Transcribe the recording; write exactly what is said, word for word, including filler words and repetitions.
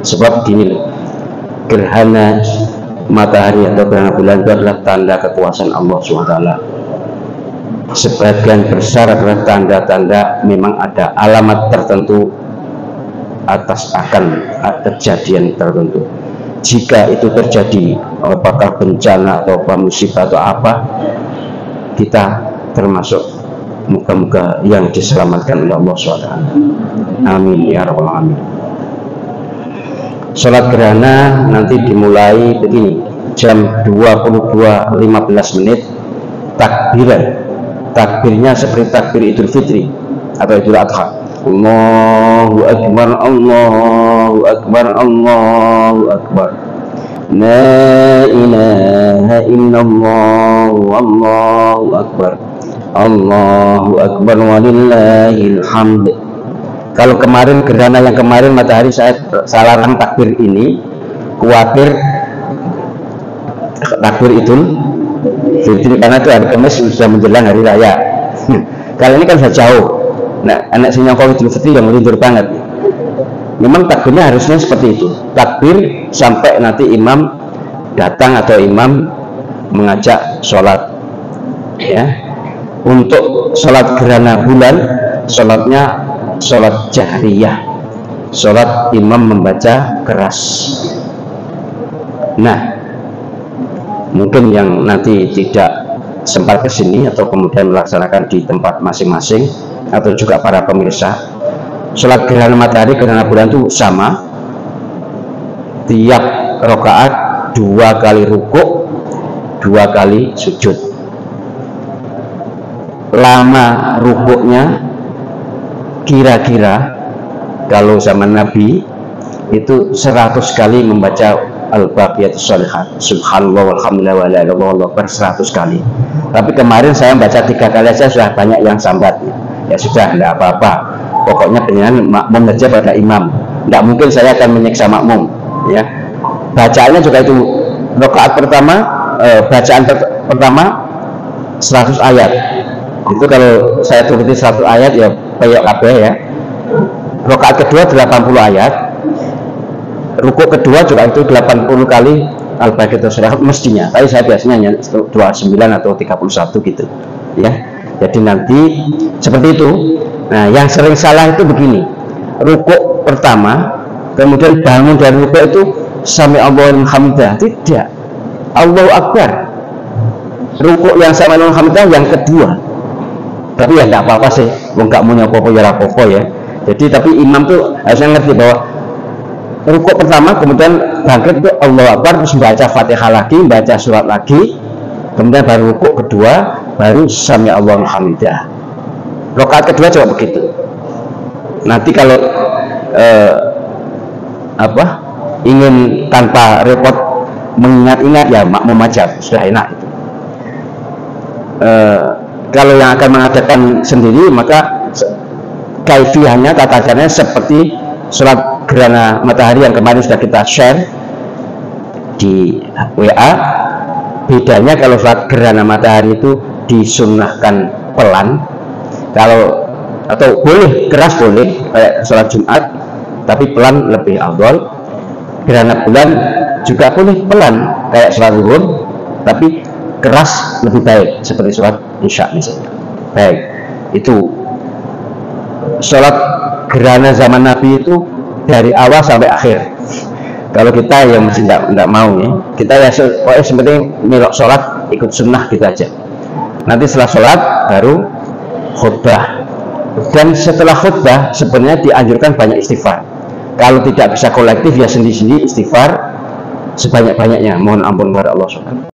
Sebab gini loh, gerhana matahari atau gerhana bulan itu adalah tanda kekuasaan Allah subhanahu wa taala. Sebagian besar adalah tanda-tanda memang ada alamat tertentu atas akan kejadian tertentu. Jika itu terjadi, apakah bencana atau apa musibah atau apa, kita termasuk muka-muka yang diselamatkan oleh Allah subhanahu wa taala. Amin ya rabbal alamin. Sholat gerhana nanti dimulai begini, jam dua puluh dua lima belas menit takbiran. Takbirnya seperti takbir Idul Fitri atau Idul Adha. Allahu Akbar, Allahu Akbar, Allahu Akbar. La ilaha illallah, Allahu Akbar, Allahu Akbar walillahil hamd. Kalau kemarin gerhana yang kemarin matahari saya salarang takbir ini, khawatir takbir Idul Fitri karena itu hari Kamis sudah menjelang hari raya. Kali ini kan sudah jauh. Nah, anak sinyal Idul Fitri yang melindur banget. Memang takbirnya harusnya seperti itu. Takbir sampai nanti imam datang atau imam mengajak sholat. Ya. Untuk sholat gerhana bulan, sholatnya sholat jahriyah. Sholat imam membaca keras. Nah, mungkin yang nanti tidak sempat ke sini atau kemudian melaksanakan di tempat masing-masing atau juga para pemirsa, sholat gerhana matahari gerhana bulan itu sama, tiap rakaat dua kali rukuk, dua kali sujud. Lama rukuknya kira-kira kalau zaman Nabi itu seratus kali membaca Al-Baqiyatus Shalihat, subhanallah walhamdulillah wa la ilaha illallah per seratus kali. Tapi kemarin saya baca tiga kali saja sudah banyak yang sambat. Ya sudah, tidak apa-apa. Pokoknya penyanyi makmum saja pada imam. Tidak mungkin saya akan menyiksa makmum. Ya, bacaannya juga itu rakaat pertama, eh, bacaan per pertama seratus ayat. Itu kalau saya turuti seratus ayat ya peyok kabeh ya. Rakaat kedua delapan puluh ayat. Rukuk kedua juga itu delapan puluh kali Al-Baqiyatus Shalihat mestinya. Tapi saya biasanya hanya dua puluh sembilan atau tiga puluh satu gitu. Ya. Jadi nanti seperti itu. Nah, yang sering salah itu begini. Rukuk pertama, kemudian bangun dari rukuk itu sami Allahu liman hamidah. Tidak. Allahu Akbar. Rukuk yang sami Allahu liman hamidah yang kedua. Tapi ya enggak apa-apa sih. Wong gak mau nyopo ya apa-apa ya. Jadi tapi imam tuh harusnya ngerti bahwa rukuk pertama kemudian bangkit itu Allahu Akbar, terus baca Fatihah lagi, baca surat lagi, kemudian baru rukuk kedua, baru sami Allahu liman hamidah. Rakaat kedua juga begitu. Nanti kalau eh, apa ingin tanpa repot mengingat-ingat ya makmum aja sudah enak itu. Eh, kalau yang akan mengadakan sendiri maka kaifiahnya tata caranya seperti sholat gerhana matahari yang kemarin sudah kita share di W A. Bedanya kalau sholat gerhana matahari itu disunnahkan pelan, kalau atau boleh keras boleh kayak sholat Jumat, tapi pelan lebih afdol. Gerhana bulan juga boleh pelan kayak sholat zuhur, tapi keras lebih baik seperti sholat isya misalnya. Baik, itu sholat gerhana zaman Nabi itu dari awal sampai akhir. Kalau kita yang mesti tidak mau ya, kita ya pokoknya seperti melok sholat ikut sunnah kita aja. Nanti setelah sholat baru khutbah, dan setelah khutbah sebenarnya dianjurkan banyak istighfar. Kalau tidak bisa kolektif ya sendiri-sendiri istighfar sebanyak-banyaknya, mohon ampun kepada Allah subhanahu wa taala.